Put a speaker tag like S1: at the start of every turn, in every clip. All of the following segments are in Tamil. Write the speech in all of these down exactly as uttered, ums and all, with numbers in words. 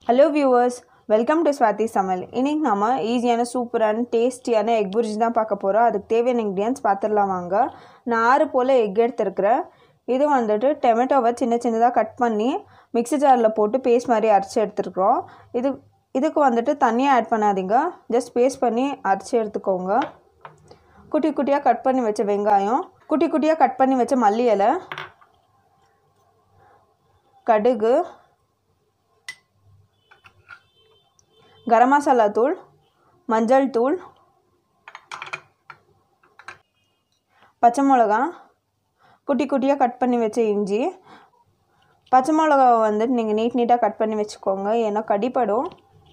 S1: Hello viewers, welcome to Swathi Samayal. இன்றைக்கி நம்ம ஈஸியான சூப்பரான டேஸ்டியான எக் புர்ஜி தான் பார்க்க போகிறோம். அதுக்கு தேவையான இன்க்ரீடியன்ஸ் பார்த்துடலாம் வாங்க. நான் ஆறு போல் எக் எடுத்துருக்கிறேன். இது வந்துட்டு டொமேட்டோவை சின்ன சின்னதாக கட் பண்ணி மிக்ஸி ஜாரில் போட்டு பேஸ்ட் மாதிரி அரைச்சி எடுத்துருக்குறோம். இது இதுக்கு வந்துட்டு தண்ணியாக ஆட் பண்ணாதீங்க, ஜஸ்ட் பேஸ்ட் பண்ணி அரைச்சி எடுத்துக்கோங்க. குட்டி குட்டியாக கட் பண்ணி வச்ச வெங்காயம், குட்டி குட்டியாக கட் பண்ணி வச்ச மல்லி இலை, கடுகு, கரம் மசாலா தூள், மஞ்சள் தூள், பச்சை மிளகா, குட்டி குட்டியாக கட் பண்ணி வச்ச இஞ்சி. பச்சை மிளகாவை வந்துட்டு நீங்கள் நீட் நீட்டாக கட் பண்ணி வச்சுக்கோங்க, ஏன்னா கடிப்படும்.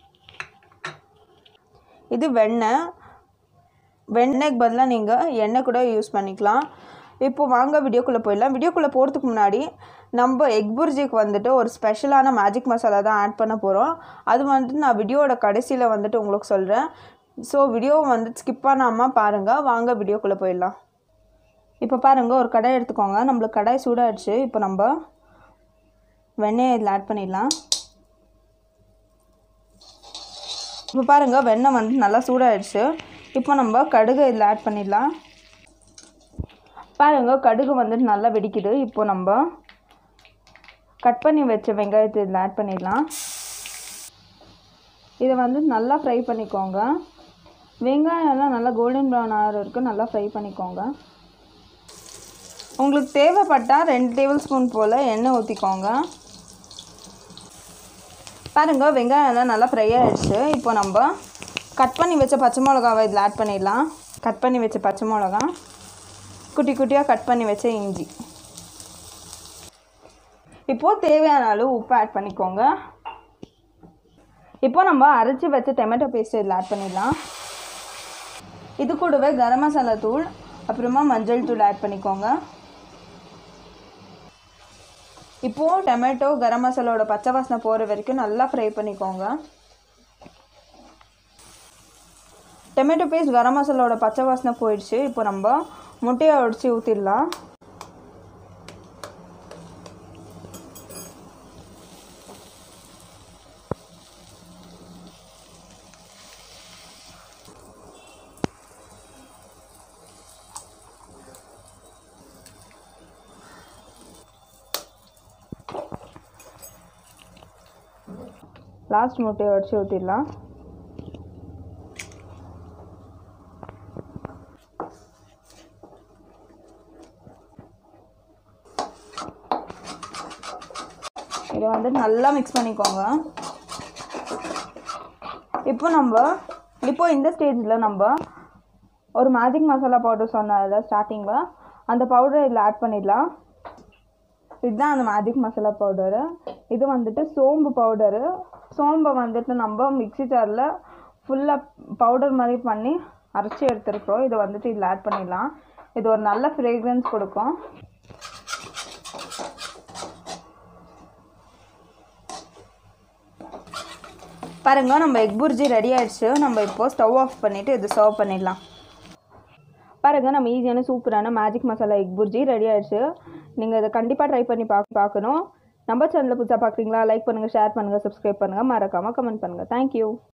S1: இது வெண்ணெய். வெண்ணெய்க்கு பதிலாக நீங்கள் எண்ணெய் கூட யூஸ் பண்ணிக்கலாம். இப்போ வாங்க வீடியோக்குள்ளே போயிடலாம். வீடியோக்குள்ளே போகிறதுக்கு முன்னாடி நம்ம எக் புர்ஜிக்கு வந்துட்டு ஒரு ஸ்பெஷலான மேஜிக் மசாலா தான் ஆட் பண்ண போகிறோம். அது வந்துட்டு நான் வீடியோவோட கடைசியில் வந்துட்டு உங்களுக்கு சொல்கிறேன். ஸோ வீடியோவை வந்துட்டு ஸ்கிப் பண்ணாமல் பாருங்கள். வாங்க வீடியோக்குள்ளே போயிடலாம். இப்போ பாருங்கள், ஒரு கடாய் எடுத்துக்கோங்க. நம்மளுக்கு கடாய் சூடாகிடுச்சு. இப்போ நம்ம வெண்ணெயை இதில் ஆட் பண்ணிடலாம். இப்போ பாருங்கள், வெண்ணெய் வந்துட்டு நல்லா சூடாகிடுச்சு. இப்போ நம்ம கடுகு இதில் ஆட் பண்ணிடலாம். பாருங்கள், கடுகு வந்துட்டு நல்லா வெடிக்குது. இப்போ நம்ம கட் பண்ணி வச்ச வெங்காயத்தை இதில் ஆட் பண்ணிடலாம். இதை வந்து நல்லா ஃப்ரை பண்ணிக்கோங்க. வெங்காயம்லாம் நல்லா கோல்டன் ப்ரௌன் ஆகிற வரைக்கும் நல்லா ஃப்ரை பண்ணிக்கோங்க. உங்களுக்கு தேவைப்பட்டால் ரெண்டு டேபிள் ஸ்பூன் போல் எண்ணெய் ஊற்றிக்கோங்க. பாருங்கள், வெங்காயம்லாம் நல்லா ஃப்ரை ஆகிடுச்சு. இப்போ நம்ம கட் பண்ணி வச்ச பச்சை மிளகாவை இதில் ஆட் பண்ணிடலாம். கட் பண்ணி வச்ச பச்சை மிளகா, குட்டி குட்டியாக கட் பண்ணி வச்ச இஞ்சி. இப்போது தேவையான அளவு உப்பு ஆட் பண்ணிக்கோங்க. இப்போ நம்ம அரைச்சி வச்ச டொமேட்டோ பேஸ்ட் இதில் ஆட் பண்ணிடலாம். இது கூடவே கரம் மசாலா தூள், அப்புறமா மஞ்சள் தூள் ஆட் பண்ணிக்கோங்க. இப்போது டொமேட்டோ கரம் மசாலாவோட பச்சை வாசனை போகிற வரைக்கும் நல்லா ஃப்ரை பண்ணிக்கோங்க. டொமேட்டோ பேஸ்ட் கரம் மசாலாவோட பச்சை வாசனை போயிடுச்சு. இப்போ நம்ம முட்டையை உடச்சி ஊற்றிடலாம். லாஸ்ட் முட்டையை உடச்சி ஊற்றிடலாம். இதை வந்து நல்லா மிக்ஸ் பண்ணிக்கோங்க. இப்போ நம்ம இப்போ இந்த ஸ்டேஜில் நம்ம ஒரு மேஜிக் மசாலா பவுடர் சொன்னதில்ல ஸ்டார்டிங்கில், அந்த பவுடரை இதில் ஆட் பண்ணிடலாம். இதுதான் அந்த மேஜிக் மசாலா பவுடரு. இது வந்துட்டு சோம்பு பவுடரு. சோம்பை வந்துட்டு நம்ம மிக்ஸி ஜாரில் ஃபுல்லாக பவுடர் மாதிரி பண்ணி அரைச்சி எடுத்துருக்கோம். இதை வந்துட்டு இதில் ஆட் பண்ணிடலாம். இது ஒரு நல்ல ஃப்ரேக்ரன்ஸ் கொடுக்கும். பாருங்கள், நம்ம எக் புர்ஜி ரெடி ஆகிடுச்சு. நம்ம இப்போது ஸ்டவ் ஆஃப் பண்ணிவிட்டு இது சர்வ் பண்ணிடலாம். பாருங்கள், நம்ம ஈஸியான சூப்பரான magic masala egg bhurji ready ஆகிடுச்சு. நீங்கள் இதை கண்டிப்பாக ட்ரை பண்ணி பார்க்க பார்க்கணும். நம்ம சேனலில் புதுசாக பார்க்குறீங்களா? லைக் பண்ணுங்கள், ஷேர் பண்ணுங்கள், சப்ஸ்கிரைப் பண்ணுங்கள், மறக்காமல் கமெண்ட் பண்ணுங்கள். தேங்க்யூ.